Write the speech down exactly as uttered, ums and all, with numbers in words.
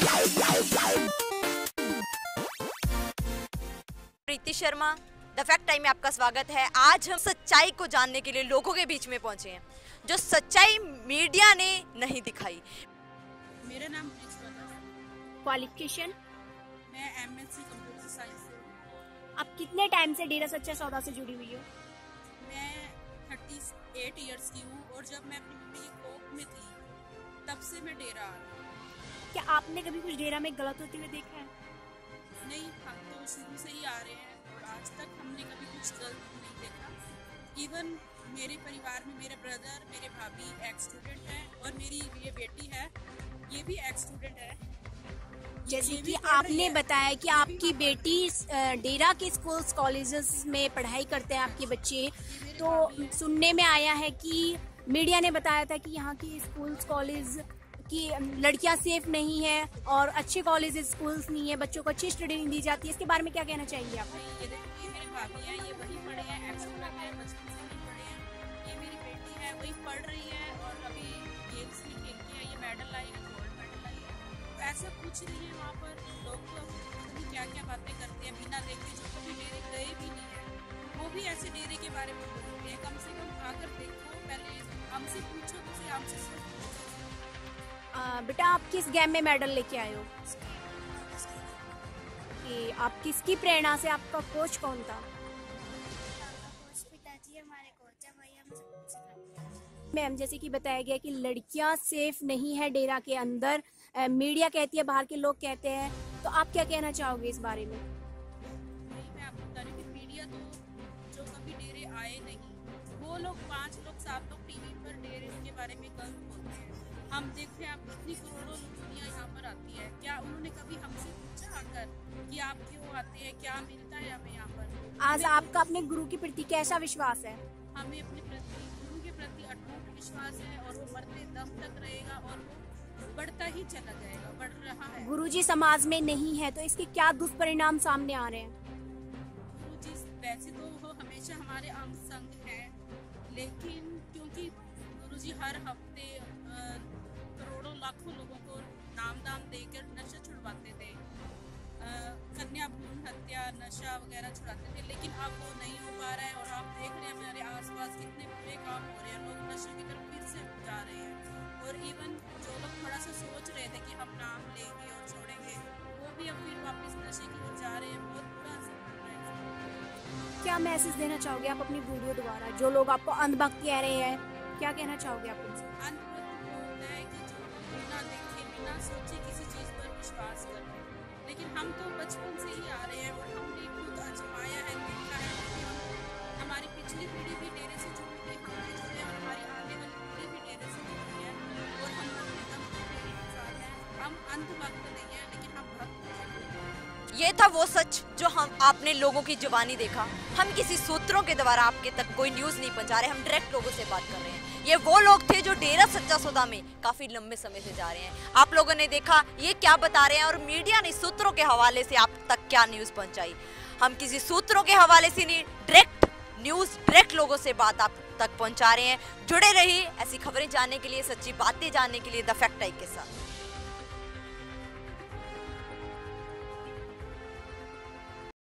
Preeti Sharma, the fact time में आपका स्वागत है। आज हम सच्चाई को जानने के लिए लोगों के बीच में पहुंचे हैं, जो सच्चाई मीडिया ने नहीं दिखाई। मेरा नाम क्वालिफिकेशन? मैं एमएससी कंप्यूटर साइंस से हूँ। आप कितने टाइम से डेरा सच्चा सौदा से जुड़ी हुई हो? मैं अड़तीस इयर्स की हूँ और जब मैं अपनी मम्मी की कोख में थी तब से मैं डेरा आ रही हूँ। क्या आपने कभी कुछ डेरा में गलत होते हुए देखा है? नहीं, हम तो शुरू से ही आ रहे हैं और आज तक हमने कभी कुछ गलत नहीं देखा। इवन मेरे परिवार में मेरे ब्रदर, मेरे भाभी एक्स स्टूडेंट हैं और मेरी ये बेटी है, ये भी एक्स स्टूडेंट है। जैसे कि आपने बताया कि आपकी बेटी डेरा के स्कूल्स कॉलेजेस में पढ़ाई करते हैं आपके बच्चे, तो सुनने में आया है कि मीडिया ने बताया था कि यहाँ की स्कूल्स कॉलेज की लड़कियाँ सेफ नहीं है और अच्छे कॉलेज स्कूल्स नहीं है, बच्चों को अच्छी स्टडी नहीं दी जाती है। इसके बारे में क्या कहना चाहेंगे आप? ये देखिए, मेरे भाभी हैं, ये वही पढ़े हैं, एक्स स्टूडेंट है, बचपन से वही पढ़े हैं। ये मेरी बेटी है, वही पढ़ रही है और अभी गेम्स भी खेलती है, ये मेडल आई है, गोल्ड मेडल आई है। तो ऐसा कुछ नहीं है वहाँ पर। लोग तो अपनी क्या क्या बातें करते हैं बिना देखे, जो कभी डेरे गए भी नहीं है वो भी ऐसे डेरे के बारे में बोलते हैं। कम से कम आकर देखो, पहले हमसे पूछो, तुझे हमसे सोचो। बेटा, आप किस गेम में मेडल लेके आए हो? कि आप किसकी प्रेरणा से, आपका कोच कौन था? पिताजी हमारे कोच है, वही हमें सब कुछ सिखाते हैं। मैम, जैसे कि बताया गया कि लड़कियां सेफ नहीं है डेरा के अंदर, आ, मीडिया कहती है, बाहर के लोग कहते हैं, तो आप क्या कहना चाहोगे इस बारे में? नहीं, मैं आपको बता रही थी, मीडिया तो जो कभी डेरे आए नहीं, वो लोग पांच लोग सात लोग टीवी पर डेरे के बारे में गलत बोलते हैं। हम देखते हैं आप कितनी करोड़ों दुनिया यहाँ पर आती है, क्या उन्होंने कभी हमसे पूछा आकर कि आप क्यों आते हैं, क्या मिलता है हमें यहाँ पर? आज आपका अपने गुरु के प्रति कैसा विश्वास है? हमें अपने प्रति, गुरु के प्रति अटूट विश्वास है और वो मरते दम तक रहेगा और वो बढ़ता ही चला जाएगा, बढ़ रहा है। गुरुजी समाज में नहीं है तो इसके क्या दुष्परिणाम सामने आ रहे हैं? गुरुजी वैसे तो वो हमेशा हमारे अंग संग है, लेकिन क्योंकि गुरुजी हर हफ्ते करोड़ों लाखों लोगों को नाम दाम देकर नशा छुड़वाते थे, कन्या भ्रूण हत्या, नशा वगैरह छुड़ाते थे, लेकिन अब वो नहीं हो पा रहा है। और आप देख रहे हैं हमारे आसपास कितने बुरे काम हो रहे हैं, लोग नशे की तरफ फिर से जा रहे हैं। और इवन जो लोग थोड़ा सा सोच रहे थे कि हम नाम लेंगे और छोड़ेंगे, वो भी अब फिर वापस नशे की ओर जा रहे हैं। बहुत बुरा असर पड़ रहा है। क्या मैसेज देना चाहोगे आप अपनी वीडियो द्वारा? जो लोग आपको अंधभक्त कह रहे हैं, क्या कहना चाहोगे आप उनसे? अंधभक्त होता है कि जो बिना देखे बिना सोचे किसी चीज पर विश्वास कर रहे हैं, लेकिन हम तो बचपन से ही आ रहे हैं और हमने खुद आजमाया है, देखा है। हमारी पिछली पीढ़ी भी डेरे से जुड़ी हुई, हम भी जुड़े हैं और हमारी आने वाली पीढ़ी भी डेरे से जुड़ी है और हम अपने दम पर डेरे के साथ हैं। हम अंधभक्त नहीं है, लेकिन हम भक्त हैं। ये था वो सच जो हम आपने लोगों की जुबानी देखा। हम किसी सूत्रों के द्वारा आपके तक कोई न्यूज़ नहीं पहुंचा रहे, हम डायरेक्ट लोगों से बात कर रहे हैं। ये वो लोग थे जो डेरा सच्चा सौदा में काफी लंबे समय से जा रहे हैं। आप लोगों ने देखा ये क्या बता रहे हैं और मीडिया ने सूत्रों के हवाले से आप तक क्या न्यूज़ पहुंचाई। हम किसी सूत्रों के हवाले से नहीं, डायरेक्ट न्यूज़, डायरेक्ट लोगों से बात आप तक पहुंचा रहे हैं। जुड़े रहिए ऐसी खबरें जानने के लिए, सच्ची बातें जानने के लिए द फैक्ट आई के साथ।